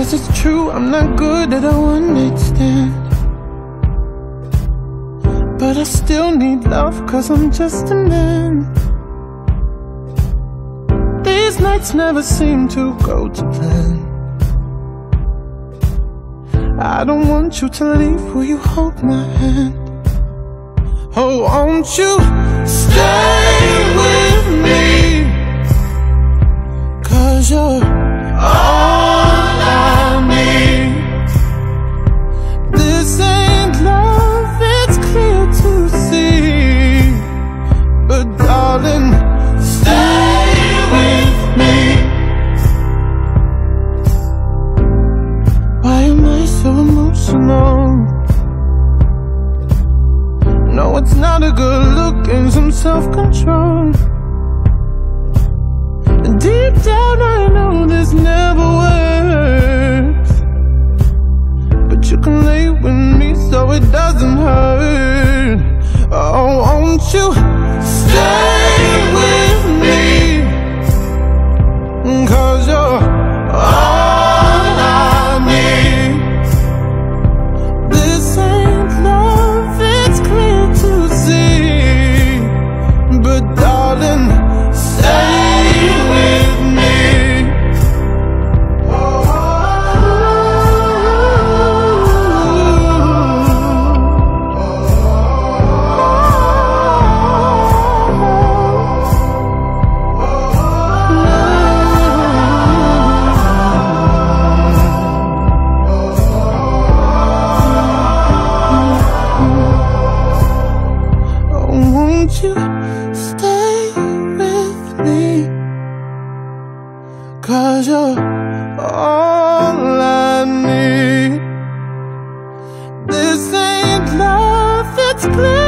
Yes, it's true, I'm not good at a one-night stand, but I still need love, 'cause I'm just a man. These nights never seem to go to plan. I don't want you to leave, will you hold my hand? Oh, won't you stay with me? 'Cause you're all I need. This ain't love, it's clear to see, but darling, stay with me. Why am I so emotional? No, it's not a good look, and some self-control. And deep down I know this never works, but you can lay with me so it doesn't hurt. Oh, won't you stay with me? 'Cause you're all I need. This ain't love, it's clear to see, but darling, stay with me. Won't you stay with me? 'Cause you're all I need. This ain't love, it's clear